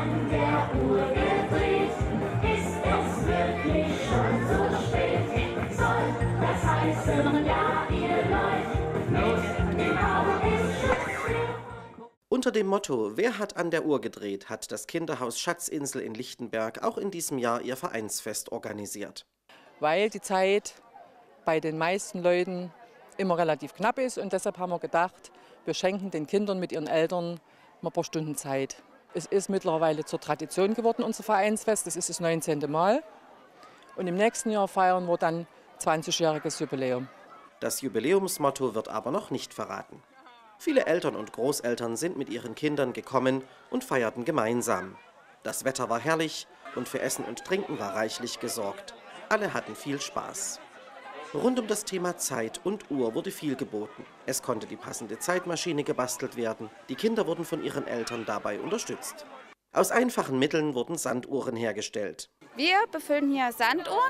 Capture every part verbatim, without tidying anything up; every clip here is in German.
an der Uhr gedreht, ist es wirklich schon so spät. Soll das heißen, ja, ihr läuft, los, genau ist Schluss. Unter dem Motto „Wer hat an der Uhr gedreht?" hat das Kinderhaus Schatzinsel in Lichtenberg auch in diesem Jahr ihr Vereinsfest organisiert. Weil die Zeit bei den meisten Leuten immer relativ knapp ist und deshalb haben wir gedacht, wir schenken den Kindern mit ihren Eltern mal ein paar Stunden Zeit. Es ist mittlerweile zur Tradition geworden, unser Vereinsfest, das ist das neunzehnte Mal. Und im nächsten Jahr feiern wir dann zwanzigjähriges Jubiläum. Das Jubiläumsmotto wird aber noch nicht verraten. Viele Eltern und Großeltern sind mit ihren Kindern gekommen und feierten gemeinsam. Das Wetter war herrlich und für Essen und Trinken war reichlich gesorgt. Alle hatten viel Spaß. Rund um das Thema Zeit und Uhr wurde viel geboten. Es konnte die passende Zeitmaschine gebastelt werden. Die Kinder wurden von ihren Eltern dabei unterstützt. Aus einfachen Mitteln wurden Sanduhren hergestellt. Wir befüllen hier Sanduhren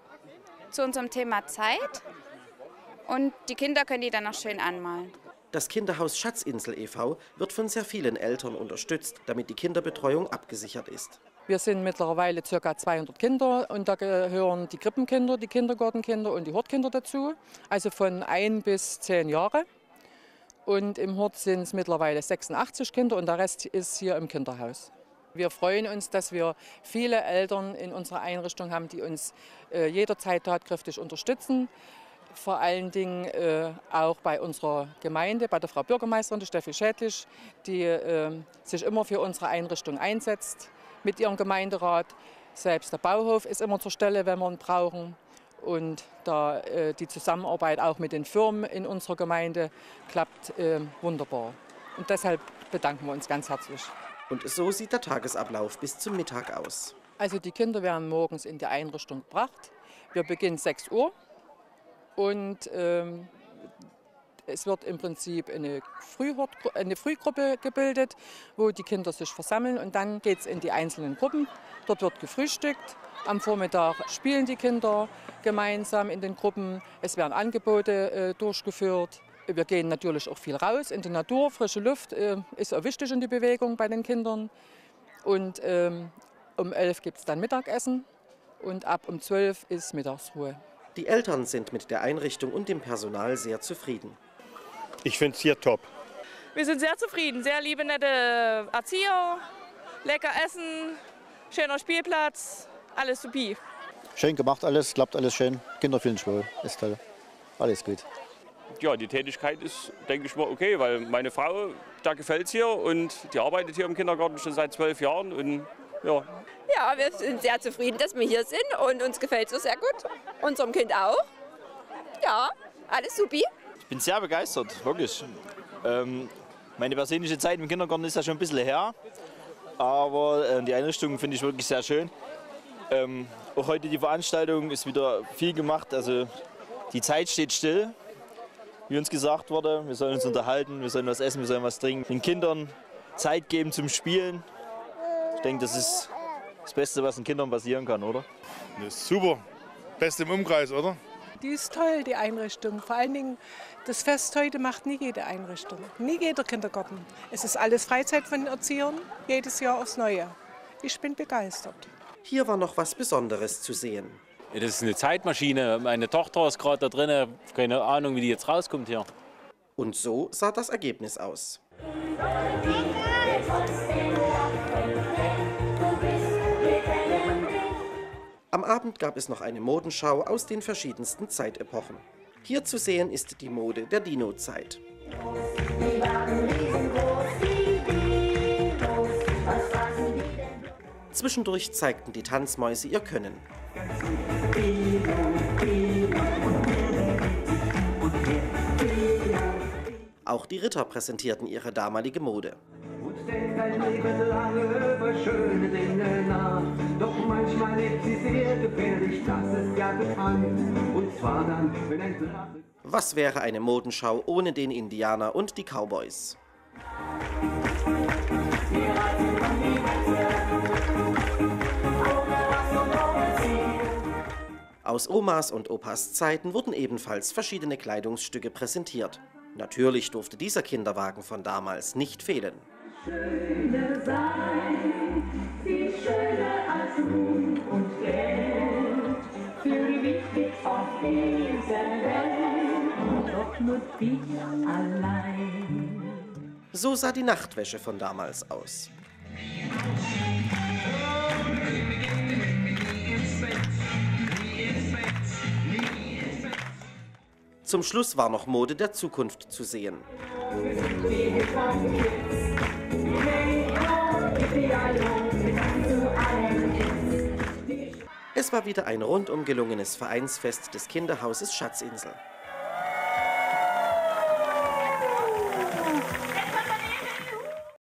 zu unserem Thema Zeit und die Kinder können die dann noch schön anmalen. Das Kinderhaus Schatzinsel e V wird von sehr vielen Eltern unterstützt, damit die Kinderbetreuung abgesichert ist. Wir sind mittlerweile ca. zweihundert Kinder und da gehören die Krippenkinder, die Kindergartenkinder und die Hortkinder dazu, also von ein bis zehn Jahre. Und im Hort sind es mittlerweile sechsundachtzig Kinder und der Rest ist hier im Kinderhaus. Wir freuen uns, dass wir viele Eltern in unserer Einrichtung haben, die uns äh, jederzeit tatkräftig unterstützen. Vor allen Dingen äh, auch bei unserer Gemeinde, bei der Frau Bürgermeisterin, der Steffi Schädlich, die äh, sich immer für unsere Einrichtung einsetzt mit ihrem Gemeinderat. Selbst der Bauhof ist immer zur Stelle, wenn wir ihn brauchen. Und da äh, die Zusammenarbeit auch mit den Firmen in unserer Gemeinde klappt äh, wunderbar. Und deshalb bedanken wir uns ganz herzlich. Und so sieht der Tagesablauf bis zum Mittag aus. Also die Kinder werden morgens in die Einrichtung gebracht. Wir beginnen sechs Uhr. Und ähm, es wird im Prinzip eine, Frühhort, eine Frühgruppe gebildet, wo die Kinder sich versammeln. Und dann geht es in die einzelnen Gruppen. Dort wird gefrühstückt. Am Vormittag spielen die Kinder gemeinsam in den Gruppen. Es werden Angebote äh, durchgeführt. Wir gehen natürlich auch viel raus in die Natur. Frische Luft äh, ist auch wichtig in die Bewegung bei den Kindern. Und ähm, um elf gibt es dann Mittagessen und ab um zwölf ist Mittagsruhe. Die Eltern sind mit der Einrichtung und dem Personal sehr zufrieden. Ich finde es hier top. Wir sind sehr zufrieden, sehr liebe, nette Erzieher, lecker Essen, schöner Spielplatz, alles supi. Schön gemacht alles, klappt alles schön, Kinder fühlen sich wohl, ist toll, alles gut. Ja, die Tätigkeit ist, denke ich mal, okay, weil meine Frau, da gefällt es hier und die arbeitet hier im Kindergarten schon seit zwölf Jahren. Und, ja. ja, wir sind sehr zufrieden, dass wir hier sind und uns gefällt es sehr gut. Unserem Kind auch. Ja, alles supi. Ich bin sehr begeistert, wirklich. Ähm, meine persönliche Zeit im Kindergarten ist ja schon ein bisschen her, aber äh, die Einrichtung finde ich wirklich sehr schön. Ähm, auch heute die Veranstaltung ist wieder viel gemacht, also die Zeit steht still. Wie uns gesagt wurde, wir sollen uns unterhalten, wir sollen was essen, wir sollen was trinken. Den Kindern Zeit geben zum Spielen. Ich denke, das ist das Beste, was den Kindern passieren kann, oder? Das ist super. Beste im Umkreis, oder? Die ist toll, die Einrichtung. Vor allen Dingen, das Fest heute macht nie jede Einrichtung, nie jeder Kindergarten. Es ist alles Freizeit von den Erziehern, jedes Jahr aufs Neue. Ich bin begeistert. Hier war noch was Besonderes zu sehen. Das ist eine Zeitmaschine. Meine Tochter ist gerade da drin. Keine Ahnung, wie die jetzt rauskommt hier. Und so sah das Ergebnis aus. Am Abend gab es noch eine Modenschau aus den verschiedensten Zeitepochen. Hier zu sehen ist die Mode der Dino-Zeit. Zwischendurch zeigten die Tanzmäuse ihr Können. Auch die Ritter präsentierten ihre damalige Mode. Was wäre eine Modenschau ohne den Indianer und die Cowboys? Aus Omas und Opas Zeiten wurden ebenfalls verschiedene Kleidungsstücke präsentiert. Natürlich durfte dieser Kinderwagen von damals nicht fehlen. Schöne sein, viel schöner als Ruhm und Geld, für die wichtigste auf dieser Welt, und doch nur dich allein. So sah die Nachtwäsche von damals aus. Zum Schluss war noch Mode der Zukunft zu sehen. Es war wieder ein rundum gelungenes Vereinsfest des Kinderhauses Schatzinsel.